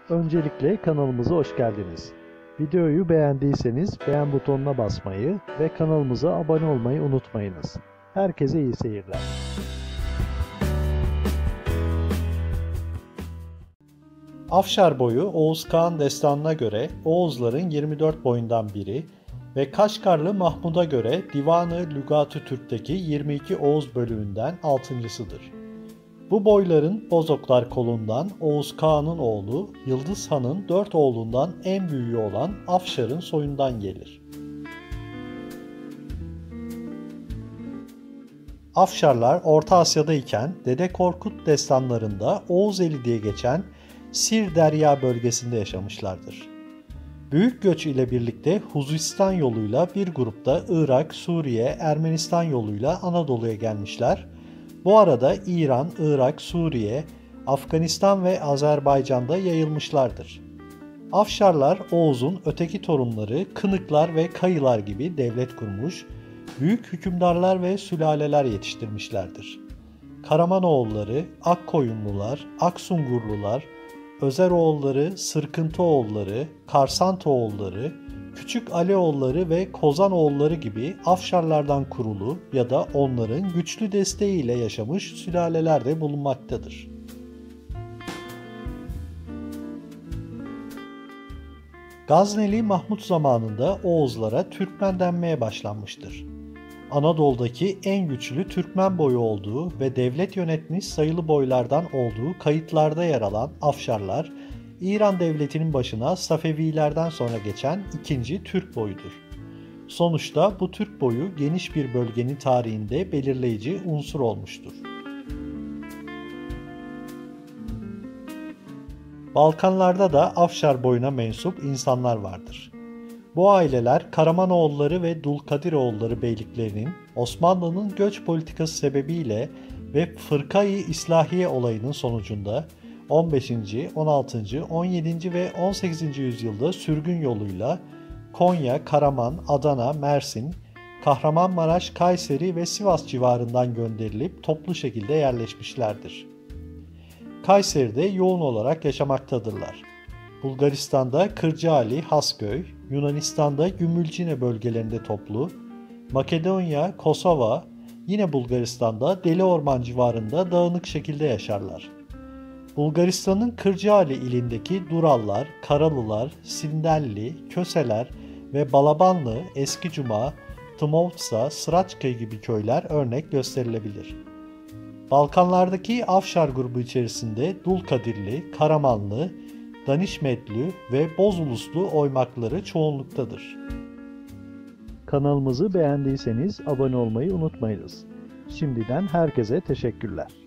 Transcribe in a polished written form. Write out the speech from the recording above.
Öncelikle kanalımıza hoş geldiniz. Videoyu beğendiyseniz beğen butonuna basmayı ve kanalımıza abone olmayı unutmayınız. Herkese iyi seyirler. Afşar boyu Oğuz Kağan destanına göre Oğuzların 24 boyundan biri ve Kaşgarlı Mahmud'a göre Divan-ı Lügat-ı Türk'teki 22 Oğuz bölüğünden 6.'sıdır. Bu boyların Bozoklar kolundan Oğuz Kağan'ın oğlu Yıldız Han'ın 4 oğlundan en büyüğü olan Afşar'ın soyundan gelir. Afşarlar Orta Asya'da iken Dede Korkut destanlarında Oğuzeli diye geçen Sir Derya bölgesinde yaşamışlardır. Büyük göç ile birlikte Huzistan yoluyla bir grupta Irak, Suriye, Ermenistan yoluyla Anadolu'ya gelmişler. Bu arada İran, Irak, Suriye, Afganistan ve Azerbaycan'da yayılmışlardır. Afşarlar Oğuz'un öteki torunları Kınıklar ve Kayılar gibi devlet kurmuş, büyük hükümdarlar ve sülaleler yetiştirmişlerdir. Karamanoğulları, Akkoyunlular, Aksungurlular, Özeroğulları, Sırkıntıoğulları, Karsantoğulları, Küçük Alioğulları ve Kozanoğulları gibi Afşarlardan kurulu ya da onların güçlü desteğiyle yaşamış sülaleler de bulunmaktadır. Gazneli Mahmut zamanında Oğuzlara Türkmen denmeye başlanmıştır. Anadolu'daki en güçlü Türkmen boyu olduğu ve devlet yönetmiş sayılı boylardan olduğu kayıtlarda yer alan Afşarlar, İran devletinin başına Safevilerden sonra geçen ikinci Türk boyudur. Sonuçta bu Türk boyu geniş bir bölgenin tarihinde belirleyici unsur olmuştur. Balkanlarda da Afşar boyuna mensup insanlar vardır. Bu aileler Karamanoğulları ve Dulkadiroğulları beyliklerinin Osmanlı'nın göç politikası sebebiyle ve Fırka-i İslahiye olayının sonucunda 15., 16., 17. ve 18. yüzyılda sürgün yoluyla Konya, Karaman, Adana, Mersin, Kahramanmaraş, Kayseri ve Sivas civarından gönderilip toplu şekilde yerleşmişlerdir. Kayseri'de yoğun olarak yaşamaktadırlar. Bulgaristan'da Kırcaali, Hasköy, Yunanistan'da Gümülcine bölgelerinde toplu, Makedonya, Kosova, yine Bulgaristan'da Deli Orman civarında dağınık şekilde yaşarlar. Bulgaristan'ın Kırcaali ilindeki Durallar, Karalılar, Sindelli, Köseler ve Balabanlı, Eskicuma, Tımovtsa, Sıraçkı gibi köyler örnek gösterilebilir. Balkanlardaki Afşar grubu içerisinde Dulkadirli, Karamanlı, Danişmetlü ve Bozuluslu oymakları çoğunluktadır. Kanalımızı beğendiyseniz abone olmayı unutmayınız. Şimdiden herkese teşekkürler.